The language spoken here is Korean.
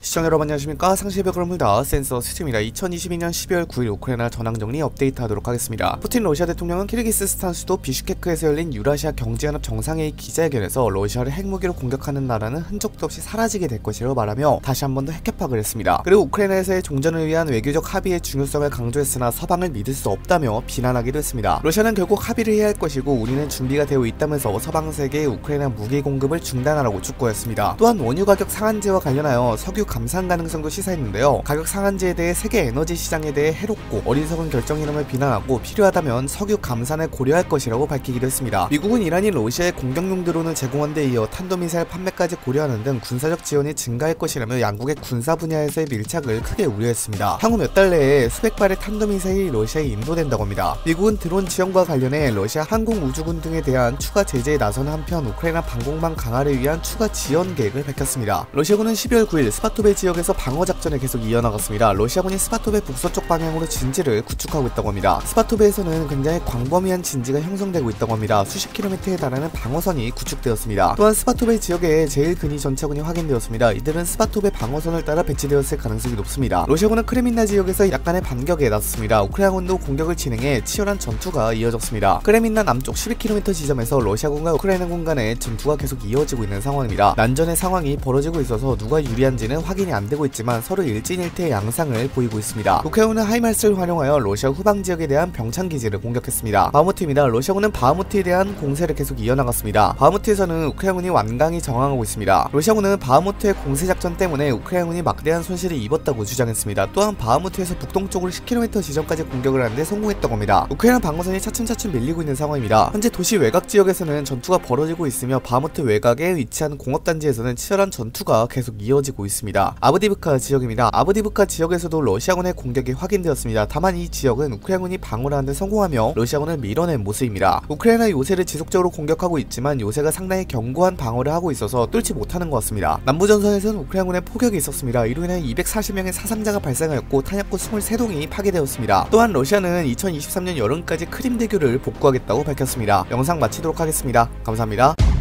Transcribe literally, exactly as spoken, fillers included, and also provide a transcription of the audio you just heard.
시청자 여러분 안녕하십니까. 상시의 벽을 물다 센서 스트입니다. 이천이십이년 십이월 구일 우크라이나 전황정리 업데이트하도록 하겠습니다. 푸틴 러시아 대통령은 키르기스스탄 수도 비슈케크에서 열린 유라시아 경제연합 정상회의 기자회견에서 러시아를 핵무기로 공격하는 나라는 흔적도 없이 사라지게 될 것이라고 말하며 다시 한 번 더 핵협박을 했습니다. 그리고 우크라이나에서의 종전을 위한 외교적 합의의 중요성을 강조했으나 서방을 믿을 수 없다며 비난하기도 했습니다. 러시아는 결국 합의를 해야 할 것이고 우리는 준비가 되어 있다면서 서방 세계에 우크라이나 무기 공급을 중단하라고 촉구했습니다. 또한 원유 가격 상한제와 관련하여 석유 감산 가능성도 시사했는데요. 가격 상한제에 대해 세계 에너지 시장에 대해 해롭고 어리석은 결정이라며 비난하고 필요하다면 석유 감산을 고려할 것이라고 밝히기도 했습니다. 미국은 이란이 러시아에 공격용 드론을 제공한 데 이어 탄도미사일 판매까지 고려하는 등 군사적 지원이 증가할 것이라며 양국의 군사 분야에서의 밀착을 크게 우려했습니다. 향후 몇 달 내에 수백 발의 탄도미사일이 러시아에 인도된다고 합니다. 미국은 드론 지원과 관련해 러시아 항공우주군 등에 대한 추가 제재에 나서는 한편 우크라이나 방공망 강화를 위한 추가 지원 계획을 밝혔습니다. 러시아군은 십이월 구일 스바토베 지역에서 방어작전을 계속 이어나갔습니다. 러시아군이 스바토베 북서쪽 방향으로 진지를 구축하고 있다고 합니다. 스바토베에서는 굉장히 광범위한 진지가 형성되고 있다고 합니다. 수십 킬로미터에 달하는 방어선이 구축되었습니다. 또한 스바토베 지역에 제일 근위 전차군이 확인되었습니다. 이들은 스바토베 방어선을 따라 배치되었을 가능성이 높습니다. 러시아군은 크레민나 지역에서 약간의 반격에 나섰습니다. 우크라이나군도 공격을 진행해 치열한 전투가 이어졌습니다. 크레민나 남쪽 십이 킬로미터 지점에서 러시아군과 우크라이나군 간의 전투가 계속 이어지고 있는 상황입니다. 난전의 상황이 벌어지고 있어서 누가 유리한지는 확인이 안되고 있지만 서로 일진일퇴의 양상을 보이고 있습니다. 우크라이나는 하이마스를 활용하여 러시아 후방 지역에 대한 병창기지를 공격했습니다. 바흐무트입니다. 러시아군은 바흐무트에 대한 공세를 계속 이어나갔습니다. 바흐무트에서는 우크라이나군이 완강히 저항하고 있습니다. 러시아군은 바흐무트의 공세작전 때문에 우크라이나군이 막대한 손실을 입었다고 주장했습니다. 또한 바흐무트에서 북동쪽으로 십 킬로미터 지점까지 공격을 하는데 성공했다고 합니다. 우크라이나 방어선이 차츰차츰 밀리고 있는 상황입니다. 현재 도시 외곽 지역에서는 전투가 벌어지고 있으며 바흐무트 외곽에 위치한 공업단지에서는 치열한 전투가 계속 이어지고 있습니다. 아브디브카 지역입니다. 아브디브카 지역에서도 러시아군의 공격이 확인되었습니다. 다만 이 지역은 우크라이나군이 방어를 하는 데 성공하며 러시아군을 밀어낸 모습입니다. 우크라이나 요새를 지속적으로 공격하고 있지만 요새가 상당히 견고한 방어를 하고 있어서 뚫지 못하는 것 같습니다. 남부전선에서는 우크라이나군의 포격이 있었습니다. 이로 인해 이백사십 명의 사상자가 발생하였고 탄약고 이십삼 동이 파괴되었습니다. 또한 러시아는 이천이십삼년 여름까지 크림대교를 복구하겠다고 밝혔습니다. 영상 마치도록 하겠습니다. 감사합니다.